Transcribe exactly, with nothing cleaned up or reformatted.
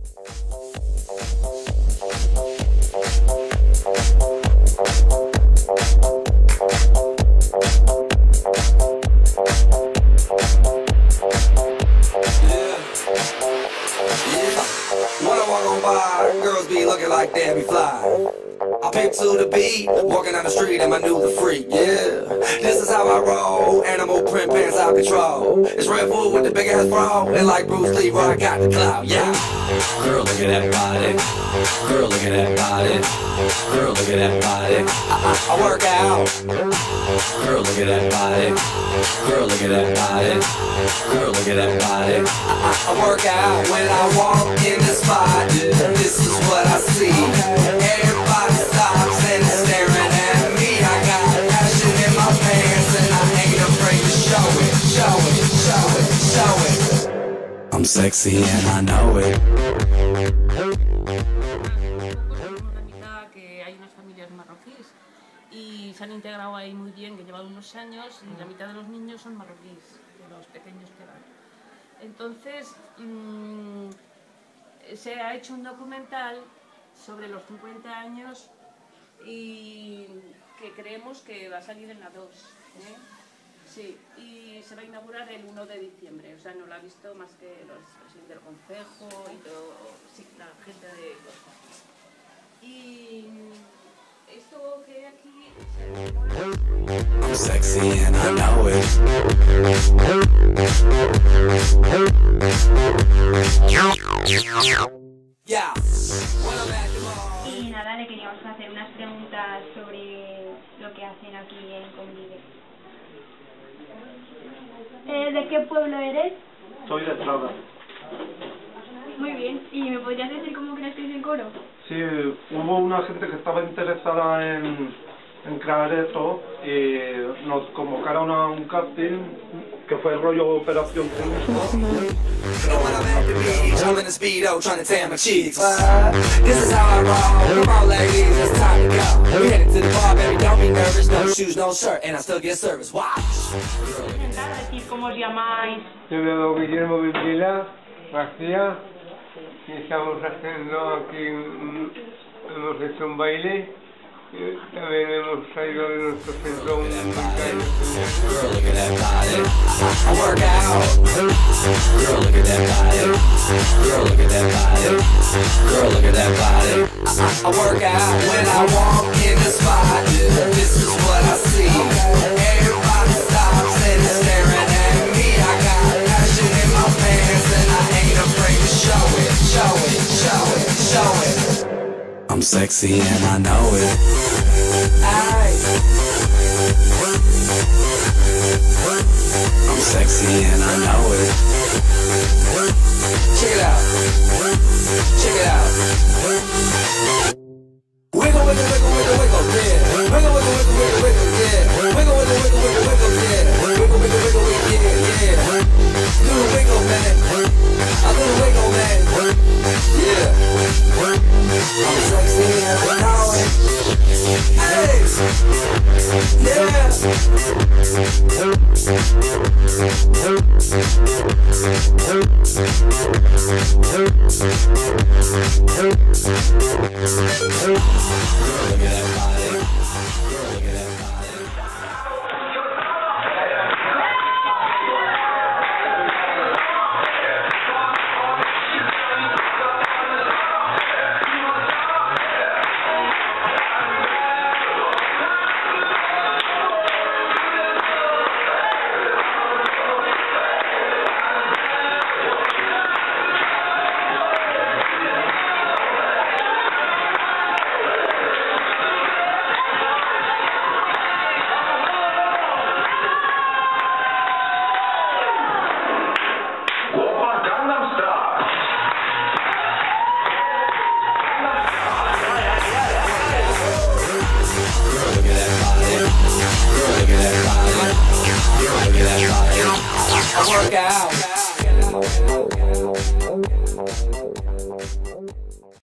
Girls be looking like Debbie Fly. I pick to the beat, walking down the street and I knew the freak, yeah. This is how I roll, animal print pants out control. It's Red Bull with the big ass bra, and like Bruce Lee, I got the clout, yeah. Girl, look at that body. Girl, look at that body. Girl, look at that body. I, I, I work out. Girl, look at that body. Girl, look at that body. Girl, look at that body. I, I, I work out when I walk in the spot. This is what I see. Everybody stops and is staring at me. I got passion in my pants and I ain't afraid to show it, show it, show it, show it. I'm sexy and I know it. Que hay unas familias marroquíes y se han integrado ahí muy bien, que llevan unos años y la mitad de los niños son marroquíes, de los pequeños que van. Entonces mmm, se ha hecho un documental sobre los cincuenta años y que creemos que va a salir en la dos, ¿eh? Sí, y se va a inaugurar el uno de diciembre, o sea, no lo ha visto más que los presidentes del Concejo y todo, sí, la gente de... Y esto que aquí... I'm sexy and I know it. Yeah. Y nada, le queríamos hacer unas preguntas sobre lo que hacen aquí en Convive. Eh, ¿De qué pueblo eres? Soy de Estrada. Muy bien. ¿Y me podrías decir cómo creasteis el coro? Sí, hubo una gente que estaba interesada en, en crear esto y nos convocaron a un casting que fue el rollo Operación Triunfo. I'm in the speedo trying to tan my cheeks. Uh, this is how I roll. Come on, ladies, it's time to go. We headed to the bar, baby, don't be nervous. No shoes, no shirt, and I still get service. Watch. Decir cómo os llamáis. Yo me llamo Guillermo Vildila García y estamos haciendo aquí, un, hemos hecho un baile. También hemos traído de nuestro centro un baile. Girl, look at that body. I work out. Girl, look at that body. Girl, look at that body. Girl, look at that body. I, I work out when I walk in the spot. This is what I see. Everybody stops and is staring at me. I got passion in my pants and I ain't afraid to show it, show it, show it, show it. I'm sexy and I know it. Aye. I'm sexy and I know it. Check it out. Check it out. Wiggle, wiggle, wiggle, wiggle, wiggle, yeah. Wiggle, wiggle, wiggle, wiggle, wiggle, yeah. Wiggle, wiggle, wiggle, wiggle, wiggle, yeah. Wiggle, wiggle, wiggle, wiggle, yeah, yeah. Do the wiggle, man. I do the wiggle, man. Yeah. I'm sexy and I know it. Hey! Yeah! Girl, look at that body. Girl, look at that body.